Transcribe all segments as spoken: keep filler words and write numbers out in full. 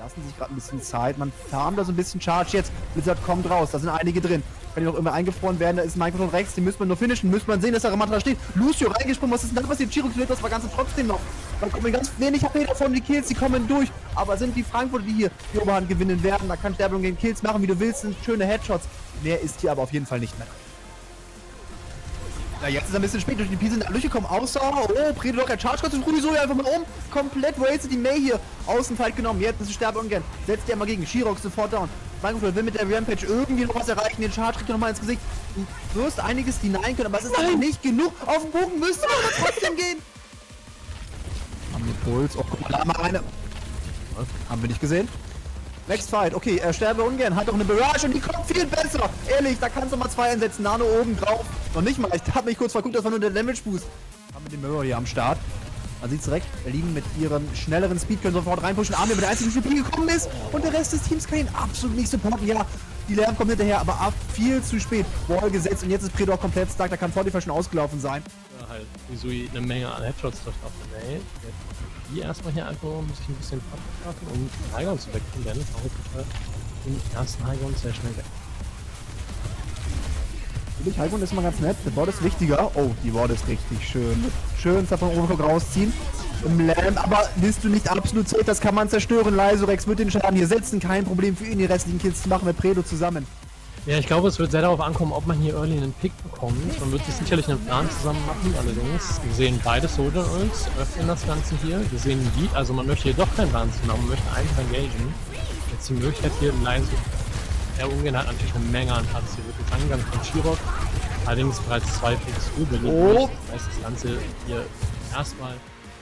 lassen sich gerade ein bisschen Zeit. Man farmt da so ein bisschen Charge jetzt. Blizzard kommt raus, da sind einige drin. Kann die noch immer eingefroren werden, da ist ein Mikrofon rechts, den müsste man nur finishen, müsste man sehen, dass der Ramatra steht. Lucio reingesprungen, was ist denn da passiert? Chiro killt das war ganz trotzdem noch. Da kommen ganz wenig H P davon, die Kills, die kommen durch. Aber sind die Frankfurter, die hier die Oberhand gewinnen werden. Da kann Sterbe gegen Kills machen, wie du willst, sind schöne Headshots. Mehr ist hier aber auf jeden Fall nicht mehr. Ja, jetzt ist er ein bisschen spät, durch die P sind alle durchgekommen, außer, oh, Predo locker Charge, Gott, Rudi Soja einfach mal um, komplett wasted die May hier, Außenfight genommen, jetzt ist Sterbe ungern, setzt die einmal gegen, Shirox sofort down, Frankfurt will mit der Rampage irgendwie noch was erreichen, den Charge kriegt er nochmal ins Gesicht, du wirst einiges denyen können, aber es ist einfach nicht genug, auf den Bogen müsste man aber trotzdem gehen. Haben wir Puls, oh, guck mal, da mal eine, haben wir nicht gesehen? Next Fight, okay, er sterbe ungern, hat auch eine Barrage und die kommt viel besser. Ehrlich, da kannst du mal zwei einsetzen, Nano oben drauf. Noch nicht mal, ich hab mich kurz verguckt, das war nur der Damage Boost. Haben wir den Mirror hier am Start. Man sieht's direkt, Berlin mit ihrem schnelleren Speed können sofort reinpushen. Armin mit der einzigen Spiel gekommen ist und der Rest des Teams kann ihn absolut nicht supporten. Ja, die Lärm kommt hinterher, aber ab viel zu spät. Wall gesetzt und jetzt ist Predor komplett stuck, da kann Fortify schon ausgelaufen sein. Ja, halt, Isui eine Menge an Headshots trifft auf der Mail. Die erstmal hier einfach muss ich ein bisschen abschaffen, um den Highground zu wechseln, denn es auch den ersten Highground sehr schnell weg. Natürlich, Highground ist immer ganz nett, der Ward ist wichtiger. Oh, die Ward ist richtig schön. Schön davon oben rausziehen. Im Lamp, aber bist du nicht absolut safe, das kann man zerstören. Lysorex wird den Schaden hier setzen, kein Problem für ihn, die restlichen Kills zu machen mit Predo zusammen. Ja, ich glaube, es wird sehr darauf ankommen, ob man hier early einen Pick bekommt. Man wird sich sicherlich einen Plan zusammen machen, allerdings. Wir sehen beide Soldier Ults, öffnen das Ganze hier. Wir sehen einen Beat, also man möchte hier doch keinen Plan zusammen, man möchte einfach engagen. Jetzt die Möglichkeit hier leise. Er ungern hat natürlich eine Menge an Platz. Hier wird jetzt angegangen von Shirok. Allerdings bereits zwei Picks für Berlin. Oh. Das heißt, das Ganze hier erstmal.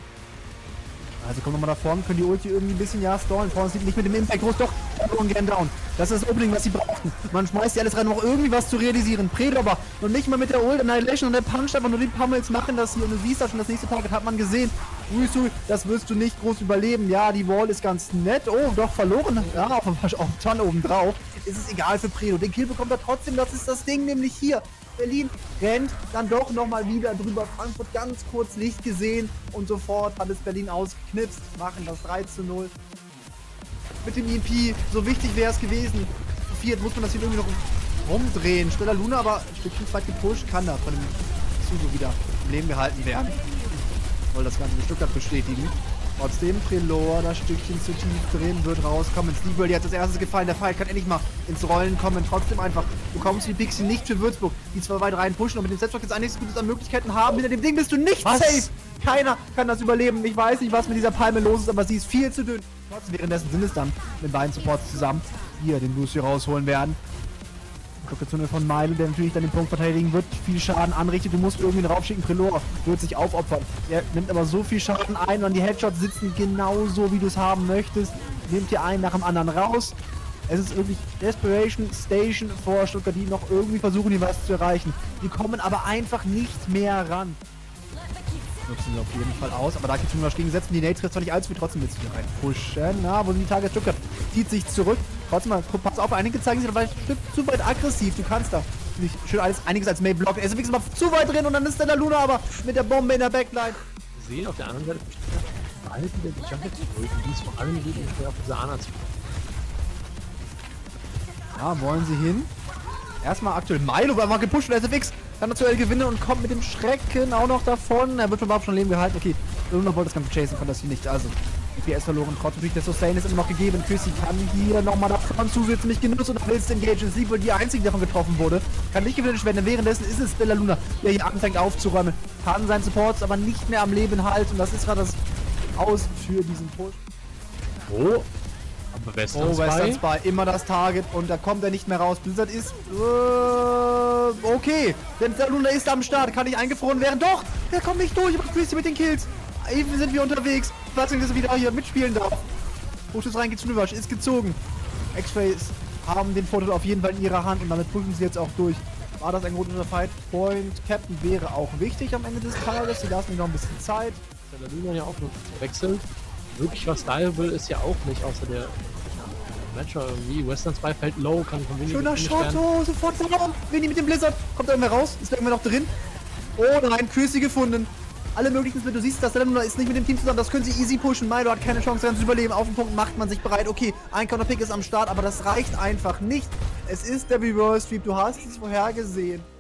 Also kommen wir mal da vorne, können die Ulti irgendwie ein bisschen, ja, stallen. Vorne sieht nicht mit dem Impact groß, doch, ungern down. Das ist das Opening, was sie brauchten. Man schmeißt die alles rein, um auch irgendwie was zu realisieren. Predo aber und nicht mal mit der Ult, Annihilation und der Punch, einfach nur die Pummels machen das hier. Und du siehst da schon, das nächste Target hat man gesehen. Uisu, das wirst du nicht groß überleben. Ja, die Wall ist ganz nett. Oh, doch verloren. Ja, auf dem Ton oben drauf. Ist es egal für Predo. Den Kill bekommt er trotzdem, das ist das Ding, nämlich hier. Berlin rennt dann doch nochmal wieder drüber. Frankfurt ganz kurz Licht gesehen und sofort hat es Berlin ausgeknipst. Machen das drei zu null. Mit dem E M P, so wichtig wäre es gewesen. Zu viert muss man das hier irgendwie noch rumdrehen. Schneller Luna, aber ein Stückchen zweit gepusht, kann da von dem Zugo wieder im Leben gehalten werden. Soll das Ganze ein Stück hat bestätigen. Trotzdem, Prelor das Stückchen zu tief drin, wird rauskommen. Sleepworld jetzt als erstes gefallen. Der Fight kann endlich mal ins Rollen kommen. Trotzdem einfach bekommst du die Pixie nicht für Würzburg, die zwar weit rein pushen und mit dem Selbstblock jetzt einiges Gutes an Möglichkeiten haben. Hinter dem Ding bist du nicht was? Safe. Keiner kann das überleben. Ich weiß nicht, was mit dieser Palme los ist, aber sie ist viel zu dünn. Trotzdem währenddessen sind es dann mit beiden Supports zusammen, die hier den Lucio rausholen werden. Zunge von Milo, der natürlich dann den Punkt verteidigen wird, viel Schaden anrichtet, du musst irgendwie draufschicken, Prelor wird sich aufopfern. Er nimmt aber so viel Schaden ein und die Headshots sitzen genauso, wie du es haben möchtest. Nimmt hier einen nach dem anderen raus. Es ist wirklich Desperation Station vor Stuttgart, die noch irgendwie versuchen, hier was zu erreichen. Die kommen aber einfach nicht mehr ran. Nutzen sie auf jeden Fall aus, aber da gibt es nur noch gegensetzen. Die Nate trifft zwar nicht allzu viel, trotzdem willst du hier rein pushen. Na, wo sind die Tage? Stuttgart zieht sich zurück. Trotzdem mal, pass auf, einige zeigen sich aber ein Stück zu weit aggressiv. Du kannst da nicht schön alles, einiges als May blocken. Er ist wenigstens mal zu weit drin und dann ist da der Luna aber mit der Bombe in der Backline. Wir sehen auf der anderen Seite bald wieder die Jungle zurück, die es vor allem geht, auf diese Ana zu. Ja, wollen sie hin. Erstmal aktuell Milo, aber mal gepusht und S F X kann aktuell gewinnen und kommt mit dem Schrecken auch noch davon. Er wird überhaupt schon Leben gehalten. Okay, Luna wollte das Ganze chasen, kann das hier nicht. Also, D P S verloren, trotzdem natürlich der Sustain ist immer noch gegeben. Küssi kann hier nochmal davon zusätzlich nicht genutzt und willst engagen. Sie wohl die einzige, die davon getroffen wurde. Kann nicht gewinnen werden. Währenddessen ist es Bella Luna, der hier anfängt aufzuräumen. Kann seinen Supports aber nicht mehr am Leben halten. Und das ist gerade das Aus für diesen Push. Oh. Aber Western oh, Western Spy, immer das Target und da kommt er nicht mehr raus. Blizzard ist äh, okay, denn der Luna ist am Start, kann nicht eingefroren werden. Doch, der kommt nicht durch, aber Christi mit den Kills. Eben sind wir unterwegs. Ich weiß nicht, dass er wieder hier mitspielen darf. Hochschuss rein, geht's Universe, ist gezogen. X-Rays haben den Vorteil auf jeden Fall in ihrer Hand und damit pushen sie jetzt auch durch. War das ein guter Fight? Point Captain wäre auch wichtig am Ende des Tages. Sie lassen ihm noch ein bisschen Zeit. Der Luna ja auch noch wechselt. Wirklich was styleable ist ja auch nicht, außer der Matcher irgendwie. Western Spy fällt low, kann von Winnie. Schöner Shot, oh, sofort verloren. Winnie mit dem Blizzard. Kommt da irgendwer raus? Ist da irgendwer noch drin? Oh nein, Küssi gefunden. alle möglichen Split. Du siehst, dass der Luna ist nicht mit dem Team zusammen. Das können sie easy pushen. Milo hat keine Chance, ganz zu überleben. Auf den Punkt macht man sich bereit. Okay, ein Counterpick ist am Start, aber das reicht einfach nicht. Es ist der Reverse Sweep. Du hast es vorher gesehen.